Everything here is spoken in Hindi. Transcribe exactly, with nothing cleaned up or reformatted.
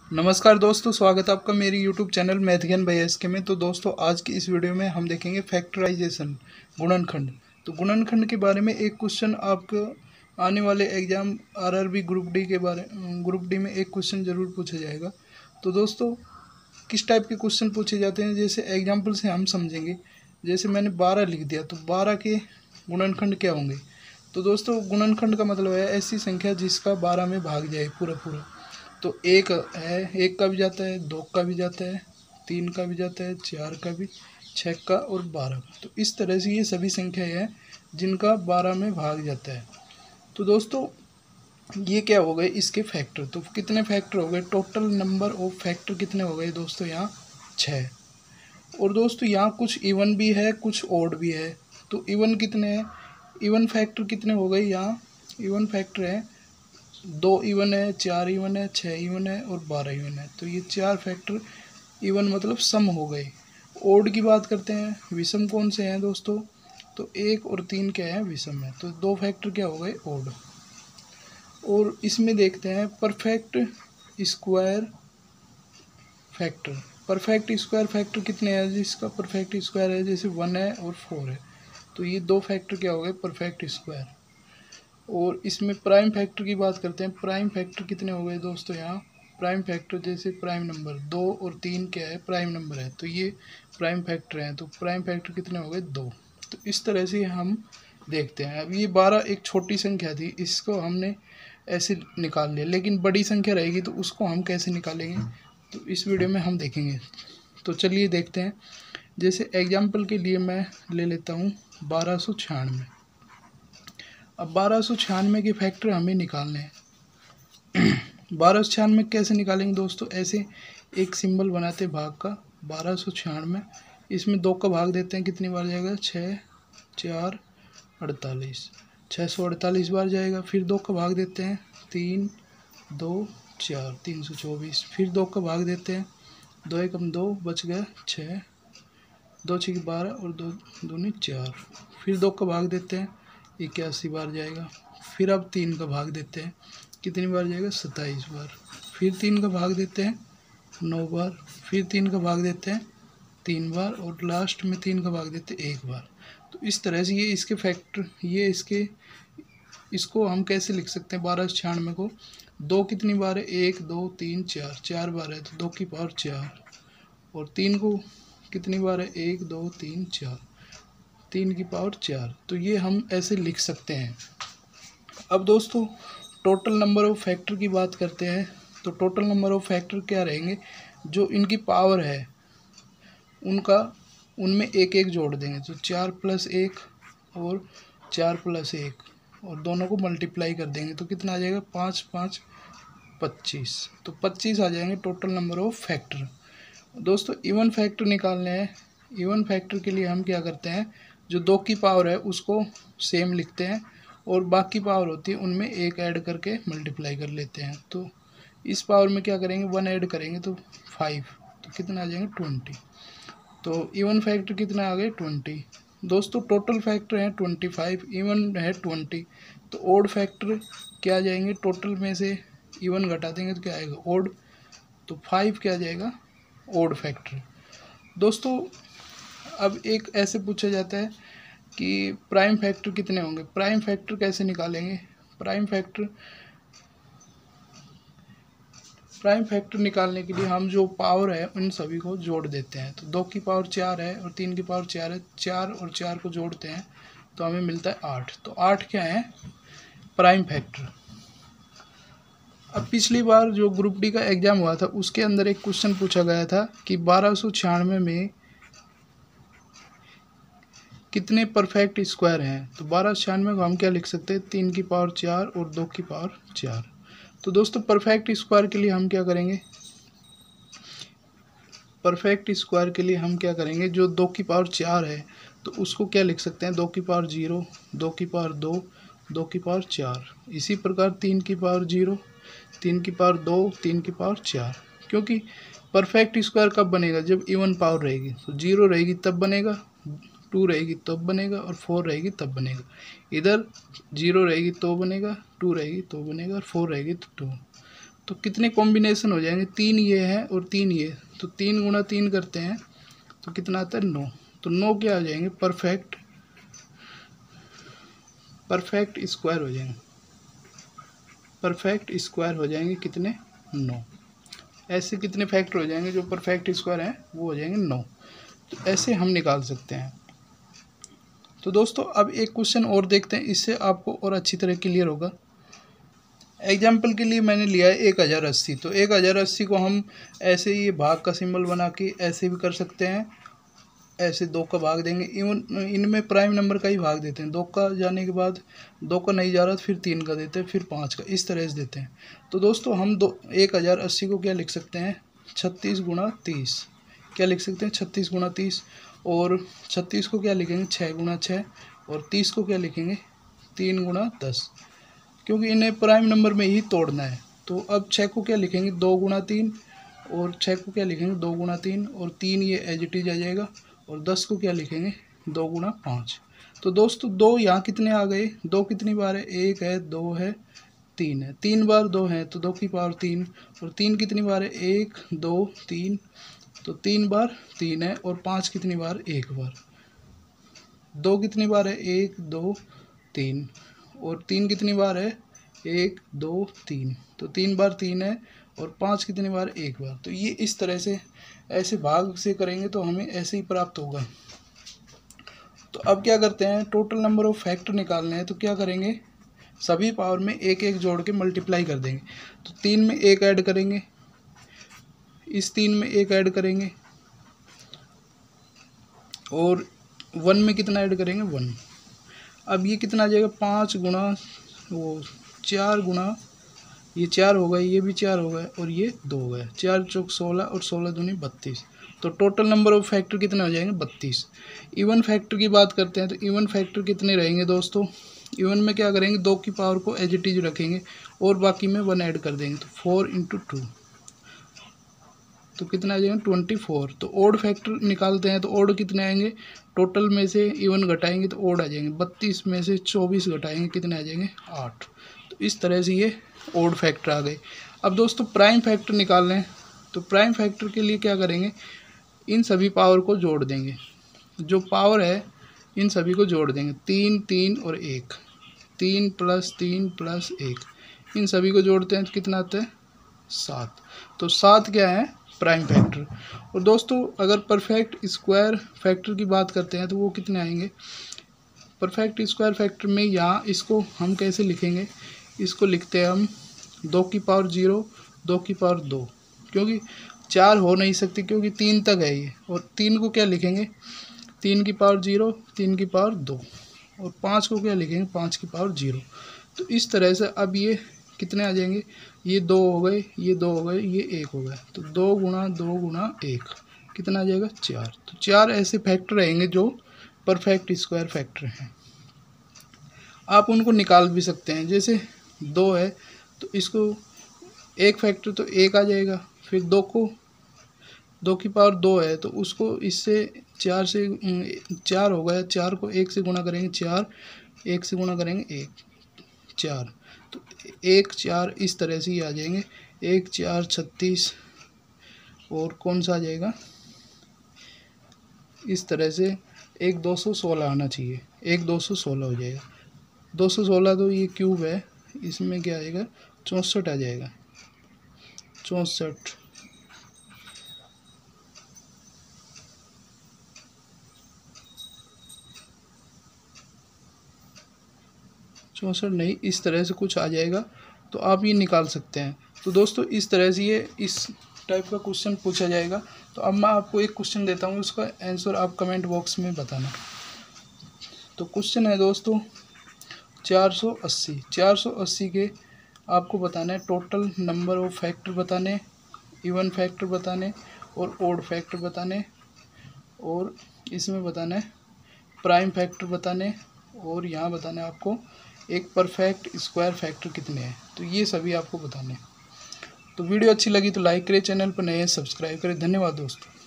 नमस्कार दोस्तों, स्वागत है आपका मेरी YouTube channel math Gyan by S K में। तो दोस्तों, आज की इस वीडियो में हम देखेंगे फैक्टराइजेशन, गुणनखंड। तो गुणनखंड के बारे में एक क्वेश्चन आपको आने वाले एग्जाम आरआरबी ग्रुप डी के बारे ग्रुप डी में एक क्वेश्चन जरूर पूछा जाएगा। तो दोस्तों, किस टाइप के क्वेश्चन पूछे जाते हैं, जैसे एग्जाम्पल से हम समझेंगे। जैसे मैंने बारह लिख दिया, तो बारह के गुणनखंड क्या होंगे। तो दोस्तों, गुणनखंड का मतलब है ऐसी संख्या जिसका बारह में भाग जाए पूरा पूरा। तो एक है, एक का भी जाता है, दो का भी जाता है, तीन का भी जाता है, चार का भी, छः का और बारह का। तो इस तरह से ये सभी संख्याएं हैं जिनका बारह में भाग जाता है। तो दोस्तों, ये क्या हो गए इसके फैक्टर। तो कितने फैक्टर हो गए, टोटल नंबर ऑफ फैक्टर कितने हो गए दोस्तों, यहाँ छः। और दोस्तों, यहाँ कुछ इवन भी है, कुछ ऑड भी है। तो इवन कितने हैं, इवन फैक्टर कितने हो गए, यहाँ इवन फैक्टर है दो इवन है, चार इवन है, छः इवन है और बारह इवन है। तो ये चार फैक्टर इवन मतलब सम हो गए। ओड की बात करते हैं, विषम कौन से हैं दोस्तों, तो एक और तीन क्या है, विषम है। तो दो फैक्टर क्या हो गए, ओड। और इसमें देखते हैं perfect square factor. Perfect square factor कितने हैं, जिसका परफेक्ट स्क्वायर है, जैसे वन है और फोर है। तो ये दो फैक्टर क्या हो गए, परफेक्ट स्क्वायर। और इसमें प्राइम फैक्टर की बात करते हैं। प्राइम फैक्टर कितने हो गए दोस्तों, यहाँ प्राइम फैक्टर जैसे प्राइम नंबर दो और तीन क्या है, प्राइम नंबर है। तो ये प्राइम फैक्टर हैं। तो प्राइम फैक्टर कितने हो गए, दो। तो इस तरह से हम देखते हैं। अब ये बारह एक छोटी संख्या थी, इसको हमने ऐसे निकाल लिया, लेकिन बड़ी संख्या रहेगी तो उसको हम कैसे निकालेंगे, तो इस वीडियो में हम देखेंगे। तो चलिए देखते हैं। जैसे एग्जाम्पल के लिए मैं ले लेता हूँ बारह सौ छियानवे। अब बारह सौ छियानवे के फैक्टर हमें निकालने हैं। बारह सौ छियानवे कैसे निकालेंगे दोस्तों, ऐसे एक सिंबल बनाते भाग का, बारह सौ छियानवे। इसमें दो का भाग देते हैं, कितनी बार जाएगा, छः चार अड़तालीस, छः सौ अड़तालीस बार जाएगा। फिर दो का भाग देते हैं, तीन दो चार, तीन सौ चौबीस। फिर दो का भाग देते हैं, दो एकम दो, बच गया छः, दो छः बारह और दो दूनी चार। फिर दो का भाग देते हैं, इक्यासी बार जाएगा। फिर अब तीन का भाग देते हैं, कितनी बार जाएगा, सत्ताईस बार। फिर तीन का भाग देते हैं, नौ बार। फिर तीन का भाग देते हैं, तीन बार। और लास्ट में तीन का भाग देते हैं, एक बार। तो इस तरह से ये इसके फैक्टर, ये इसके इसको हम कैसे लिख सकते हैं, बारह सौ छियानवे को। दो कितनी बार है, एक दो तीन चार, चार बार है तो दो की पावर चार। और तीन को कितनी बार है, एक दो तीन चार, तीन की पावर चार। तो ये हम ऐसे लिख सकते हैं। अब दोस्तों, टोटल नंबर ऑफ फैक्टर की बात करते हैं। तो टोटल नंबर ऑफ फैक्टर क्या रहेंगे, जो इनकी पावर है उनका, उनमें एक एक जोड़ देंगे। तो चार प्लस एक और चार प्लस एक, और दोनों को मल्टीप्लाई कर देंगे तो कितना आ जाएगा, पाँच पाँच पच्चीस। तो पच्चीस आ जाएंगे टोटल नंबर ऑफ फैक्टर। दोस्तों, इवन फैक्टर निकालने हैं। इवन फैक्टर के लिए हम क्या करते हैं, जो दो की पावर है उसको सेम लिखते हैं, और बाकी पावर होती है उनमें एक ऐड करके मल्टीप्लाई कर लेते हैं। तो इस पावर में क्या करेंगे, वन ऐड करेंगे तो फाइव, तो कितना आ जाएंगे, ट्वेंटी। तो इवन फैक्टर कितना आ गए, ट्वेंटी। दोस्तों, टोटल फैक्टर है ट्वेंटी फाइव, इवन है ट्वेंटी। तो ओड फैक्टर क्या आ जाएंगे, टोटल में से इवन घटा देंगे तो क्या आएगा, ओड। तो फाइव क्या आ जाएगा, ओड फैक्टर। दोस्तों, अब एक ऐसे पूछा जाता है कि प्राइम फैक्टर कितने होंगे। प्राइम फैक्टर कैसे निकालेंगे, प्राइम फैक्टर प्राइम फैक्टर निकालने के लिए हम जो पावर है उन सभी को जोड़ देते हैं। तो दो की पावर चार है और तीन की पावर चार है, चार और चार को जोड़ते हैं तो हमें मिलता है आठ। तो आठ क्या है, प्राइम फैक्टर। अब पिछली बार जो ग्रुप डी का एग्जाम हुआ था उसके अंदर एक क्वेश्चन पूछा गया था कि बारह सौ छियानवे में कितने परफेक्ट स्क्वायर हैं। तो बारह सौ छियानवे को हम क्या लिख सकते हैं, तीन की पावर चार और दो की पावर चार। तो दोस्तों, परफेक्ट स्क्वायर के लिए हम क्या करेंगे, परफेक्ट स्क्वायर के लिए हम क्या करेंगे, जो दो की पावर चार है तो उसको क्या लिख सकते हैं, दो की पावर जीरो, दो की पावर दो, दो की पावर चार। इसी प्रकार तीन की पावर जीरो, तीन की पावर दो, तीन की पावर चार। क्योंकि परफेक्ट स्क्वायर कब बनेगा, जब इवन पावर रहेगी। तो जीरो रहेगी तब बनेगा, टू रहेगी तब बनेगा, और फोर रहेगी तब बनेगा। इधर जीरो रहेगी तो बनेगा, टू रहेगी तो बनेगा, और फोर रहेगी तो टू। तो कितने कॉम्बिनेशन हो जाएंगे, तीन ये है और तीन ये, तो तीन गुणा तीन करते हैं तो कितना आता है, नौ। तो नौ क्या हो जाएंगे, परफेक्ट परफेक्ट स्क्वायर हो जाएंगे, परफेक्ट स्क्वायर हो जाएंगे कितने, नौ। ऐसे कितने फैक्टर हो जाएंगे जो परफेक्ट स्क्वायर हैं, वो हो जाएंगे नौ। तो ऐसे हम निकाल सकते हैं। तो दोस्तों अब एक क्वेश्चन और देखते हैं, इससे आपको और अच्छी तरह क्लियर होगा। एग्जाम्पल के लिए मैंने लिया है एक हज़ार अस्सी। तो एक हज़ार अस्सी को हम ऐसे ही भाग का सिंबल बना के ऐसे भी कर सकते हैं, ऐसे दो का भाग देंगे। इवन इनमें प्राइम नंबर का ही भाग देते हैं, दो का जाने के बाद दो का नहीं जा रहा तो फिर तीन का देते हैं, फिर पाँच का, इस तरह से देते हैं। तो दोस्तों हम दो एक हज़ार अस्सी को क्या लिख सकते हैं, छत्तीस गुणा तीस, क्या लिख सकते हैं, छत्तीस गुणा तीस। और छत्तीस को क्या लिखेंगे, छः गुणा छः। और तीस को क्या लिखेंगे, तीन गुणा दस, क्योंकि इन्हें प्राइम नंबर में ही तोड़ना है। तो अब छः को क्या लिखेंगे, दो गुणा तीन। और छः को क्या लिखेंगे, दो गुणा तीन। और तीन ये एज इट इज आ जाएगा। और दस को क्या लिखेंगे, दो गुणा पाँच। तो दोस्तों दो यहाँ कितने आ गए, दो कितनी बार है, एक है, दो है, तीन है, तीन बार दो है तो दो की पावर तीन। और तीन कितनी बार है, एक, दो, तीन, तो तीन बार तीन है। और पाँच कितनी बार, एक बार। दो कितनी बार है, एक, दो, तीन। और तीन कितनी बार है, एक, दो, तीन, तो तीन बार तीन है। और पाँच कितनी बार, एक बार। तो ये इस तरह से ऐसे भाग से करेंगे तो हमें ऐसे ही प्राप्त होगा। तो अब क्या करते हैं, टोटल नंबर ऑफ फैक्टर निकालने हैं। तो क्या करेंगे, सभी पावर में एक एक जोड़ के मल्टीप्लाई कर देंगे। तो तीन में एक ऐड करेंगे, इस तीन में एक ऐड करेंगे, और वन में कितना ऐड करेंगे, वन। अब ये कितना आ जाएगा, पाँच गुणा वो चार गुणा, ये चार हो गए, ये भी चार हो गए, और ये दो हो गए। चार चौक सोलह, और सोलह दूनी बत्तीस। तो टोटल नंबर ऑफ फैक्टर कितने हो जाएंगे, बत्तीस। इवन फैक्टर की बात करते हैं तो इवन फैक्टर कितने रहेंगे दोस्तों, इवन में क्या करेंगे, दो की पावर को एज इट इज रखेंगे और बाकी में वन ऐड कर देंगे। तो फोर इंटू टू, तो कितना आ जाएगा, ट्वेंटी फोर। तो ओड फैक्टर निकालते हैं तो ओड कितने आएंगे, टोटल में से इवन घटाएंगे तो ओड आ जाएंगे। बत्तीस में से चौबीस घटाएंगे कितने आ जाएंगे, आठ। तो इस तरह से ये ओड फैक्टर आ गए। अब दोस्तों प्राइम फैक्टर निकाल लें। तो प्राइम फैक्टर के लिए क्या करेंगे, इन सभी पावर को जोड़ देंगे, जो पावर है इन सभी को जोड़ देंगे। तीन, तीन और एक, तीन प्लस तीन प्लस एक, इन सभी को जोड़ते हैं तो कितना आता है, सात। तो सात क्या है, प्राइम फैक्टर। और दोस्तों अगर परफेक्ट स्क्वायर फैक्टर की बात करते हैं तो वो कितने आएंगे, परफेक्ट स्क्वायर फैक्टर में यहाँ इसको हम कैसे लिखेंगे, इसको लिखते हैं हम दो की पावर जीरो, दो की पावर दो, क्योंकि चार हो नहीं सकती क्योंकि तीन तक है ये। और तीन को क्या लिखेंगे, तीन की पावर जीरो, तीन की पावर दो। और पाँच को क्या लिखेंगे, पाँच की पावर जीरो। तो इस तरह से अब ये कितने आ जाएंगे, ये दो हो गए, ये दो हो गए, ये एक हो गए। तो दो गुणा दो गुणा एक कितना आ जाएगा, चार। तो चार ऐसे फैक्टर रहेंगे जो परफेक्ट स्क्वायर फैक्टर हैं। आप उनको निकाल भी सकते हैं, जैसे दो है तो इसको एक फैक्टर तो एक आ जाएगा। फिर दो को, दो की पावर दो है तो उसको इससे चार से, चार हो गया, चार को एक से गुणा करेंगे, चार, एक से गुणा करेंगे एक, चार। तो एक चार इस तरह से ही आ जाएंगे, एक चार छत्तीस। और कौन सा आ जाएगा, इस तरह से एक दो सौ सोलह आना चाहिए, एक दो सौ सोलह हो जाएगा। दो सौ सोलह तो ये क्यूब है, इसमें क्या आएगा, चौंसठ आ जाएगा, चौंसठ। चौंसठ नहीं, इस तरह से कुछ आ जाएगा। तो आप ये निकाल सकते हैं। तो दोस्तों इस तरह से ये इस टाइप का क्वेश्चन पूछा जाएगा। तो अब मैं आपको एक क्वेश्चन देता हूँ, उसका आंसर आप कमेंट बॉक्स में बताना। तो क्वेश्चन है दोस्तों चार सौ अस्सी। चार सौ अस्सी के आपको बताना है टोटल नंबर ऑफ फैक्टर बताने, इवन फैक्टर बताने, और ओड फैक्टर बताने, और इसमें बताना है प्राइम फैक्टर बताने, और यहाँ बताना है आपको एक परफेक्ट स्क्वायर फैक्टर कितने हैं। तो ये सभी आपको बताने हैं। तो वीडियो अच्छी लगी तो लाइक करें, चैनल पर नए हैं सब्सक्राइब करें। धन्यवाद दोस्तों।